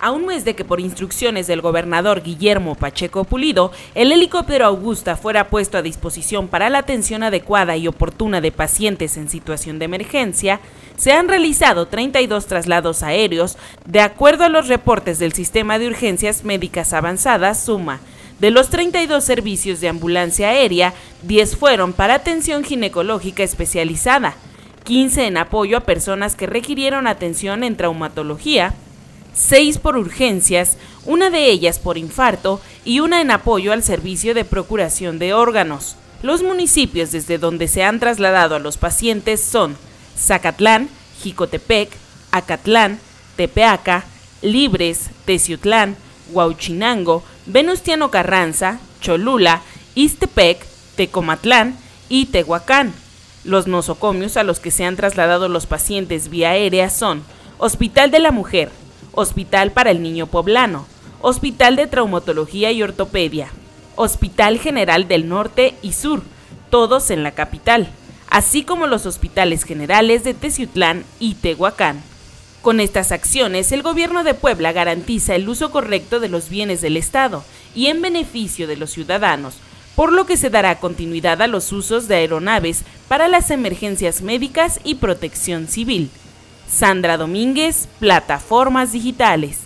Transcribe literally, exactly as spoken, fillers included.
A un mes de que por instrucciones del gobernador Guillermo Pacheco Pulido, el helicóptero Augusta fuera puesto a disposición para la atención adecuada y oportuna de pacientes en situación de emergencia, se han realizado treinta y dos traslados aéreos, de acuerdo a los reportes del Sistema de Urgencias Médicas Avanzadas, SUMA. De los treinta y dos servicios de ambulancia aérea, diez fueron para atención ginecológica especializada, quince en apoyo a personas que requirieron atención en traumatología, seis por urgencias, una de ellas por infarto y una en apoyo al servicio de procuración de órganos. Los municipios desde donde se han trasladado a los pacientes son Zacatlán, Jicotepec, Acatlán, Tepeaca, Libres, Teciutlán, Huauchinango, Venustiano Carranza, Cholula, Ixtepec, Tecomatlán y Tehuacán. Los nosocomios a los que se han trasladado los pacientes vía aérea son Hospital de la Mujer, Hospital para el Niño Poblano, Hospital de Traumatología y Ortopedia, Hospital General del Norte y Sur, todos en la capital, así como los hospitales generales de Teciutlán y Tehuacán. Con estas acciones, el gobierno de Puebla garantiza el uso correcto de los bienes del Estado y en beneficio de los ciudadanos, por lo que se dará continuidad a los usos de aeronaves para las emergencias médicas y protección civil. Sandra Domínguez, Plataformas Digitales.